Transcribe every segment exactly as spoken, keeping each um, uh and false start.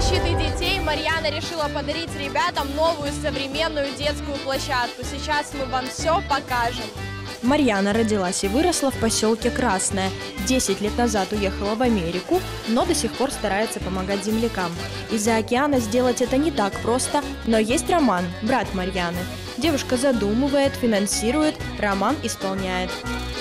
защиты детей Марьяна решила подарить ребятам новую современную детскую площадку. Сейчас мы вам все покажем. Марьяна родилась и выросла в поселке Красное. Десять лет назад уехала в Америку, но до сих пор старается помогать землякам. Из-за океана сделать это не так просто, но есть Роман, брат Марьяны. Девушка задумывает, финансирует, Роман исполняет.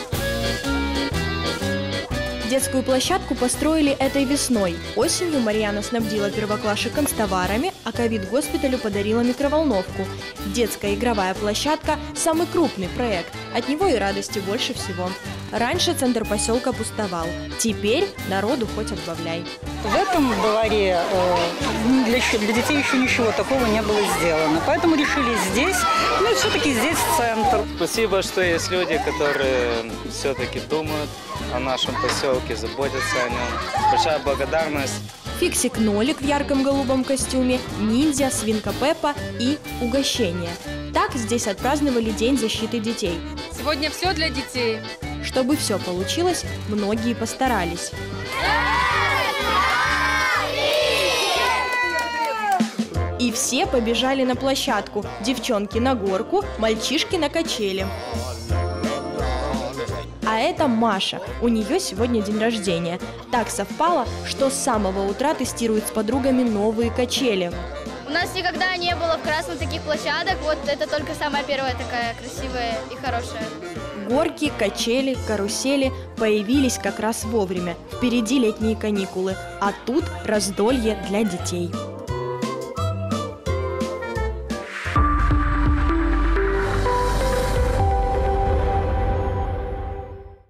Детскую площадку построили этой весной. Осенью Марьяна снабдила первоклашек канцтоварами, а ковид-госпиталю подарила микроволновку. Детская игровая площадка – самый крупный проект. От него и радости больше всего. Раньше центр поселка пустовал. Теперь народу хоть отбавляй. В этом дворе э, для, для детей еще ничего такого не было сделано. Поэтому решили здесь, ну и все-таки здесь центр. Спасибо, что есть люди, которые все-таки думают о нашем поселке, заботятся о нем. Большая благодарность. Фиксик Нолик в ярком голубом костюме, ниндзя, свинка Пеппа и угощение. Так здесь отпраздновали День защиты детей. Сегодня все для детей. Чтобы все получилось, многие постарались. И все побежали на площадку. Девчонки на горку, мальчишки на качели. А это Маша. У нее сегодня день рождения. Так совпало, что с самого утра тестирует с подругами новые качели. У нас никогда не было в Красном таких площадок. Вот это только самая первая такая красивая и хорошая. Горки, качели, карусели появились как раз вовремя. Впереди летние каникулы, а тут раздолье для детей.